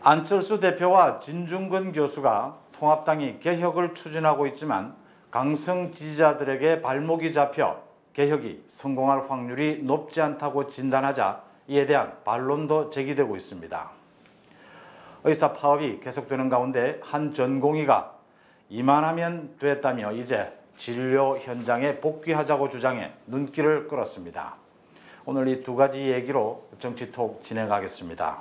안철수 대표와 진중권 교수가 통합당이 개혁을 추진하고 있지만 강성 지지자들에게 발목이 잡혀 개혁이 성공할 확률이 높지 않다고 진단하자 이에 대한 반론도 제기되고 있습니다. 의사 파업이 계속되는 가운데 한 전공의가 이만하면 됐다며 이제 진료 현장에 복귀하자고 주장해 눈길을 끌었습니다. 오늘 이 두 가지 얘기로 정치톡 진행하겠습니다.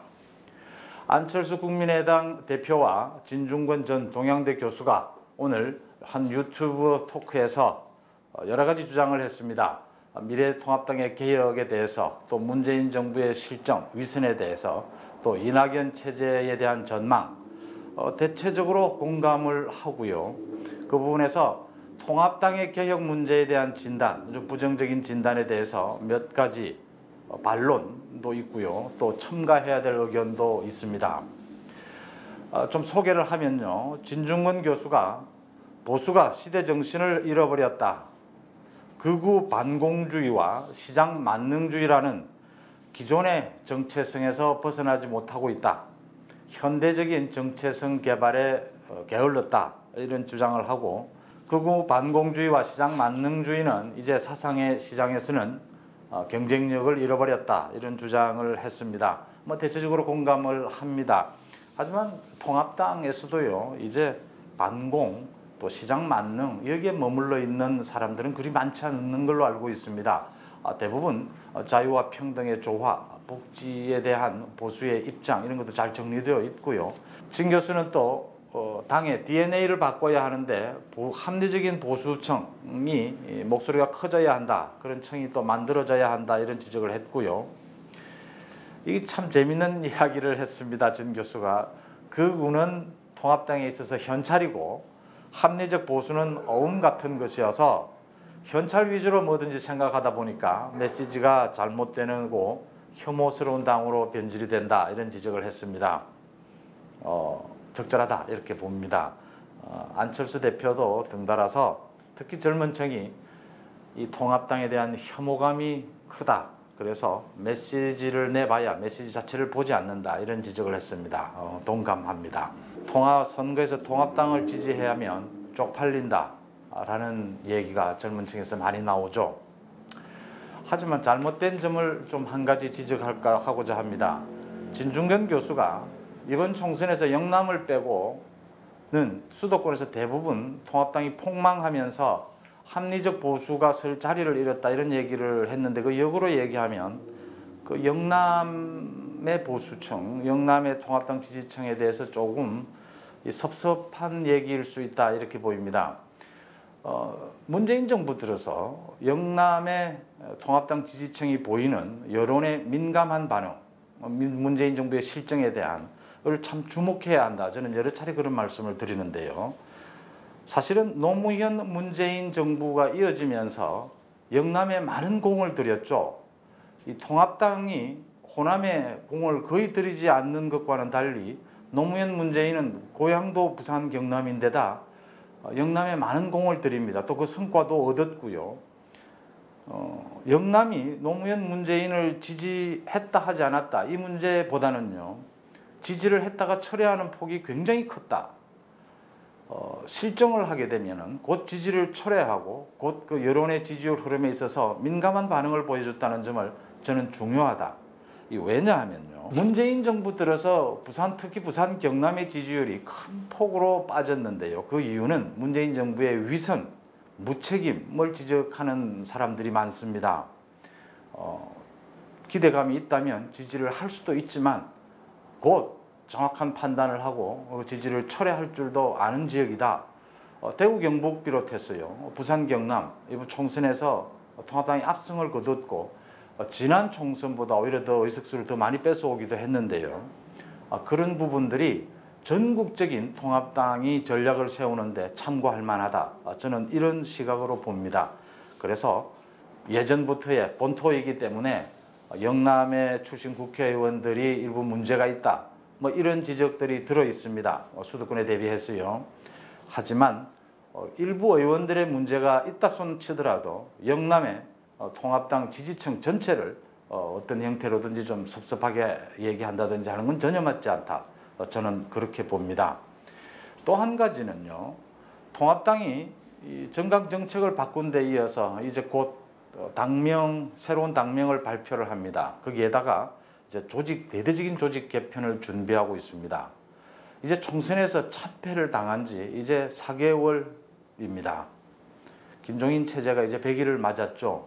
안철수 국민의당 대표와 진중권 전 동양대 교수가 오늘 한 유튜브 토크에서 여러 가지 주장을 했습니다. 미래통합당의 개혁에 대해서, 또 문재인 정부의 실정, 위선에 대해서, 또 이낙연 체제에 대한 전망, 대체적으로 공감을 하고요. 그 부분에서 통합당의 개혁 문제에 대한 진단, 좀 부정적인 진단에 대해서 몇 가지 반론도 있고요. 또 첨가해야 될 의견도 있습니다. 좀 소개를 하면요. 진중권 교수가 보수가 시대 정신을 잃어버렸다. 극우 반공주의와 시장 만능주의라는 기존의 정체성에서 벗어나지 못하고 있다. 현대적인 정체성 개발에 게을렀다. 이런 주장을 하고, 극우 반공주의와 시장 만능주의는 이제 사상의 시장에서는 경쟁력을 잃어버렸다. 이런 주장을 했습니다. 대체적으로 공감을 합니다. 하지만 통합당에서도요, 이제 반공, 또 시장 만능, 여기에 머물러 있는 사람들은 그리 많지 않는 걸로 알고 있습니다. 대부분 자유와 평등의 조화, 복지에 대한 보수의 입장, 이런 것도 잘 정리되어 있고요. 진 교수는 또 당의 DNA를 바꿔야 하는데 합리적인 보수층이 목소리가 커져야 한다. 그런 층이 또 만들어져야 한다. 이런 지적을 했고요. 이게 참 재밌는 이야기를 했습니다. 진 교수가. 극우는 통합당에 있어서 현찰이고 합리적 보수는 어음 같은 것이어서 현찰 위주로 뭐든지 생각하다 보니까 메시지가 잘못되고 혐오스러운 당으로 변질이 된다. 이런 지적을 했습니다. 적절하다 이렇게 봅니다. 안철수 대표도 등달아서 특히 젊은 층이 이 통합당에 대한 혐오감이 크다. 그래서 메시지를 내봐야 메시지 자체를 보지 않는다. 이런 지적을 했습니다. 동감합니다. 선거에서 통합당을 지지해야 하면 쪽팔린다 라는 얘기가 젊은 층에서 많이 나오죠. 하지만 잘못된 점을 좀 한 가지 지적할까 하고자 합니다. 진중권 교수가 이번 총선에서 영남을 빼고는 수도권에서 대부분 통합당이 폭망하면서 합리적 보수가 설 자리를 잃었다 이런 얘기를 했는데, 그 역으로 얘기하면 그 영남의 보수층, 영남의 통합당 지지층에 대해서 조금 섭섭한 얘기일 수 있다 이렇게 보입니다. 문재인 정부 들어서 영남의 통합당 지지층이 보이는 여론의 민감한 반응, 문재인 정부의 실정에 대한 을 참 주목해야 한다. 저는 여러 차례 그런 말씀을 드리는데요. 사실은 노무현 문재인 정부가 이어지면서 영남에 많은 공을 들였죠. 이 통합당이 호남에 공을 거의 들이지 않는 것과는 달리 노무현 문재인은 고향도 부산 경남인데다 영남에 많은 공을 들입니다. 또 그 성과도 얻었고요. 영남이 노무현 문재인을 지지했다 하지 않았다 이 문제보다는요, 지지를 했다가 철회하는 폭이 굉장히 컸다. 실정을 하게 되면은 곧 지지를 철회하고 곧 그 여론의 지지율 흐름에 있어서 민감한 반응을 보여줬다는 점을 저는 중요하다. 왜냐하면요, 문재인 정부 들어서 특히 부산 경남의 지지율이 큰 폭으로 빠졌는데요. 그 이유는 문재인 정부의 위선, 무책임을 지적하는 사람들이 많습니다. 기대감이 있다면 지지를 할 수도 있지만 곧 정확한 판단을 하고 지지를 철회할 줄도 아는 지역이다. 대구 경북 비롯해서요, 부산 경남 이번 총선에서 통합당이 압승을 거뒀고 지난 총선보다 오히려 더 의석수를 더 많이 뺏어오기도 했는데요. 그런 부분들이 전국적인 통합당이 전략을 세우는데 참고할 만하다. 저는 이런 시각으로 봅니다. 그래서 예전부터의 본토이기 때문에 영남의 출신 국회의원들이 일부 문제가 있다. 이런 지적들이 들어 있습니다. 수도권에 대비해서요. 하지만 일부 의원들의 문제가 있다 손 치더라도 영남의 통합당 지지층 전체를 어떤 형태로든지 좀 섭섭하게 얘기한다든지 하는 건 전혀 맞지 않다. 저는 그렇게 봅니다. 또 한 가지는요. 통합당이 이 정강 정책을 바꾼 데 이어서 이제 곧 새로운 당명을 발표를 합니다. 거기에다가 이제 대대적인 조직 개편을 준비하고 있습니다. 이제 총선에서 참패를 당한 지 이제 4개월입니다. 김종인 체제가 이제 100일을 맞았죠.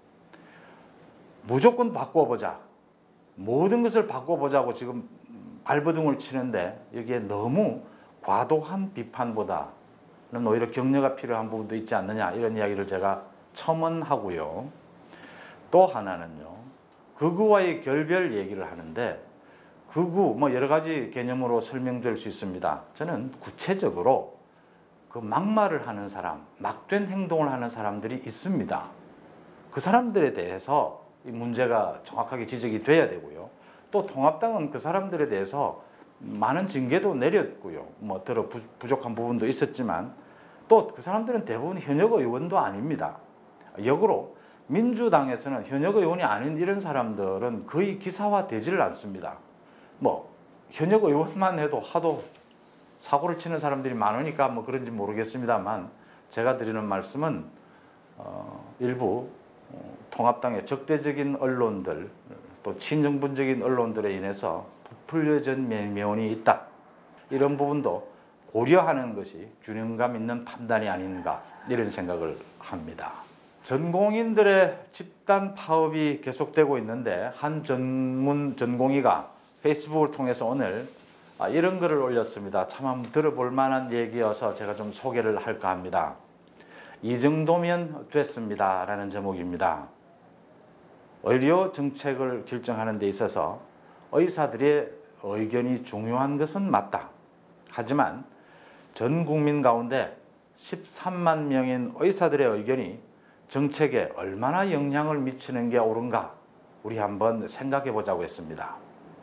무조건 바꿔보자. 모든 것을 바꿔보자고 지금 발버둥을 치는데 여기에 너무 과도한 비판보다는 오히려 격려가 필요한 부분도 있지 않느냐 이런 이야기를 제가 첨언하고요. 또 하나는요. 극우와의 결별 얘기를 하는데 극우 여러 가지 개념으로 설명될 수 있습니다. 저는 구체적으로 그 막말을 하는 사람, 막된 행동을 하는 사람들이 있습니다. 그 사람들에 대해서 이 문제가 정확하게 지적이 돼야 되고요. 또 통합당은 그 사람들에 대해서 많은 징계도 내렸고요. 더러 부족한 부분도 있었지만 또 그 사람들은 대부분 현역 의원도 아닙니다. 역으로 민주당에서는 현역 의원이 아닌 이런 사람들은 거의 기사화되지를 않습니다. 현역 의원만 해도 하도 사고를 치는 사람들이 많으니까 그런지 모르겠습니다만 제가 드리는 말씀은 일부 통합당의 적대적인 언론들 또 친정분적인 언론들에 인해서 부풀려진 면이 있다. 이런 부분도 고려하는 것이 균형감 있는 판단이 아닌가 이런 생각을 합니다. 전공인들의 집단 파업이 계속되고 있는데 한 전공의가 페이스북을 통해서 오늘 이런 글을 올렸습니다. 참 한번 들어볼 만한 얘기여서 제가 좀 소개를 할까 합니다. 이 정도면 됐습니다 라는 제목입니다. 의료 정책을 결정하는 데 있어서 의사들의 의견이 중요한 것은 맞다. 하지만 전 국민 가운데 13만 명인 의사들의 의견이 정책에 얼마나 영향을 미치는 게 옳은가 우리 한번 생각해 보자고 했습니다.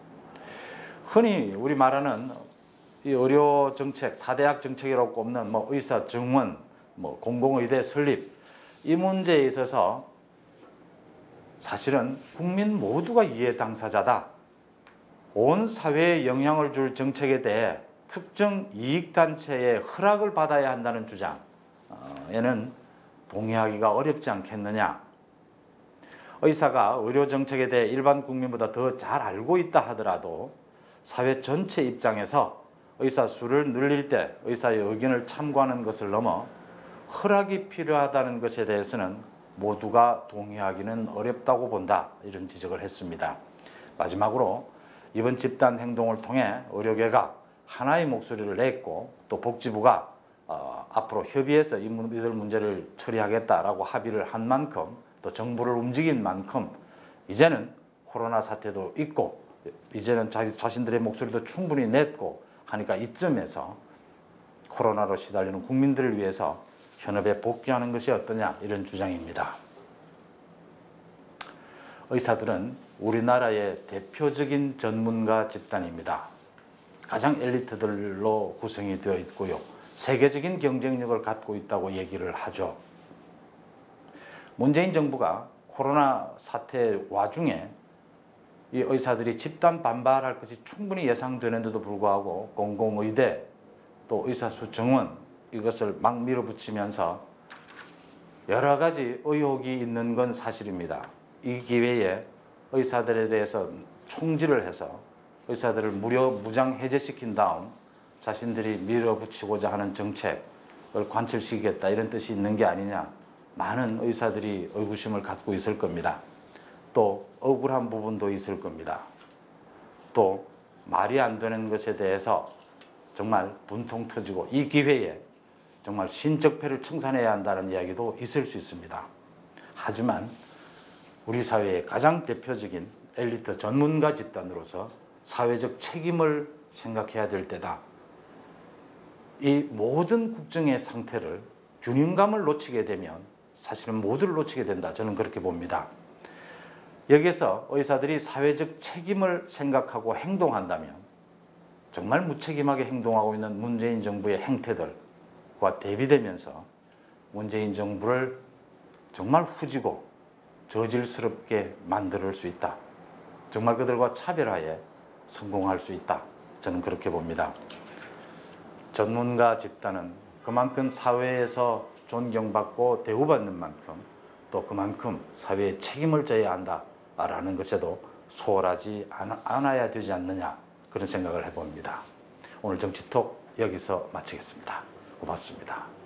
흔히 우리 말하는 이 의료 정책, 4대학 정책이라고 꼽는 의사 증원, 공공의대 설립 이 문제에 있어서 사실은 국민 모두가 이해 당사자다. 온 사회에 영향을 줄 정책에 대해 특정 이익단체의 허락을 받아야 한다는 주장에는 동의하기가 어렵지 않겠느냐. 의사가 의료 정책에 대해 일반 국민보다 더 잘 알고 있다 하더라도 사회 전체 입장에서 의사 수를 늘릴 때 의사의 의견을 참고하는 것을 넘어 허락이 필요하다는 것에 대해서는 모두가 동의하기는 어렵다고 본다. 이런 지적을 했습니다. 마지막으로 이번 집단 행동을 통해 의료계가 하나의 목소리를 냈고 또 복지부가 앞으로 협의해서 이들 문제를 처리하겠다라고 합의를 한 만큼 또 정부를 움직인 만큼 이제는 코로나 사태도 있고 이제는 자신들의 목소리도 충분히 냈고 하니까 이쯤에서 코로나로 시달리는 국민들을 위해서 현업에 복귀하는 것이 어떠냐 이런 주장입니다. 의사들은 우리나라의 대표적인 전문가 집단입니다. 가장 엘리트들로 구성이 되어 있고요. 세계적인 경쟁력을 갖고 있다고 얘기를 하죠. 문재인 정부가 코로나 사태 와중에 이 의사들이 집단 반발할 것이 충분히 예상되는데도 불구하고 공공의대 또 의사수 정원 이것을 막 밀어붙이면서 여러 가지 의혹이 있는 건 사실입니다. 이 기회에 의사들에 대해서 총질을 해서 의사들을 무장 해제시킨 다음 자신들이 밀어붙이고자 하는 정책을 관철시키겠다 이런 뜻이 있는 게 아니냐. 많은 의사들이 의구심을 갖고 있을 겁니다. 또 억울한 부분도 있을 겁니다. 또 말이 안 되는 것에 대해서 정말 분통 터지고 이 기회에 정말 신적폐를 청산해야 한다는 이야기도 있을 수 있습니다. 하지만 우리 사회의 가장 대표적인 엘리트 전문가 집단으로서 사회적 책임을 생각해야 될 때다. 이 모든 국정의 상태를 균형감을 놓치게 되면 사실은 모두를 놓치게 된다. 저는 그렇게 봅니다. 여기서 의사들이 사회적 책임을 생각하고 행동한다면 정말 무책임하게 행동하고 있는 문재인 정부의 행태들과 대비되면서 문재인 정부를 정말 후지고 저질스럽게 만들 수 있다. 정말 그들과 차별화에 성공할 수 있다. 저는 그렇게 봅니다. 전문가 집단은 그만큼 사회에서 존경받고 대우받는 만큼 또 그만큼 사회에 책임을 져야 한다라는 것에도 소홀하지 않아야 되지 않느냐, 그런 생각을 해봅니다. 오늘 정치톡 여기서 마치겠습니다. 고맙습니다.